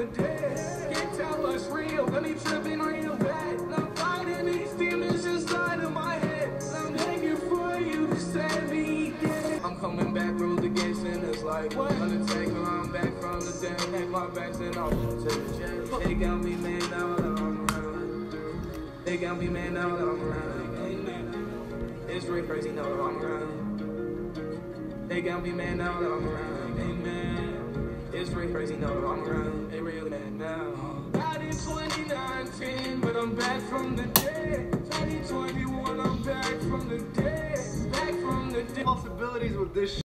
the dead. Can't tell what's real, got me tripping real bad. I'm fighting these demons inside of my head. I'm begging for you to set me dead. I'm coming back through the gates and it's like, what? Undertaker, I'm back from the dead. Take my backs and I'll go to the jet. They got me, man, now that I'm around. They got me, man, now that I'm around. Amen. It's real crazy now that I'm around. They got me, man, now that I'm around. Amen. It's real crazy now that I'm around. They real man now. Died in 2019, but I'm back from the dead. 2021, I'm back from the dead. Back from the dead. Possibilities with this